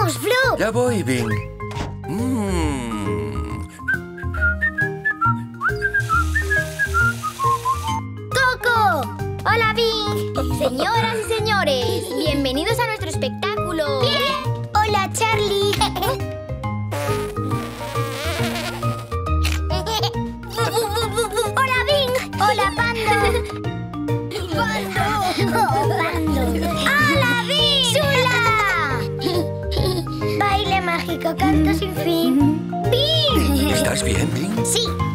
¡Vamos, Flo! Ya voy, Bing. ¡Coco! ¡Hola, Bing! Señoras y señores, bienvenidos a nuestro espectáculo. ¡Bien! ¡Hola, Charlie! ¡Hola, Bing! ¡Hola, Pando! ¡Pando! ¡Hola, Bing! ¡Chula! Baile mágico, canto sin fin. ¡Bing! ¿Estás bien, Bing? Sí.